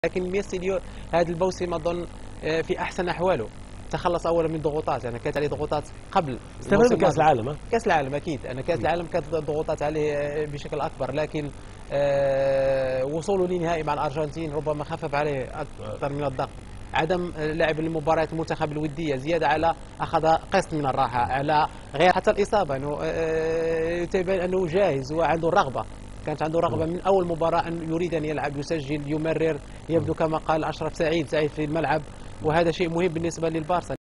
لكن ميسي هذا الموسم اظن في احسن احواله، تخلص اولا من ضغوطات، يعني كانت عليه ضغوطات قبل استفاد من كاس العالم. كاس العالم اكيد، انا كاس العالم كانت ضغوطات عليه بشكل اكبر، لكن وصوله لنهائي مع الارجنتين ربما خفف عليه اكثر من الضغط. عدم لعب المباريات المنتخب الوديه زياده على اخذ قسط من الراحه، على غير حتى الاصابه، انه تبين انه جاهز وعنده الرغبه، كانت عنده رغبه من اول مباراه ان يريد ان يلعب، يسجل، يمرر، يبدو كما قال اشرف سعيد في الملعب، وهذا شيء مهم بالنسبه للبارسا.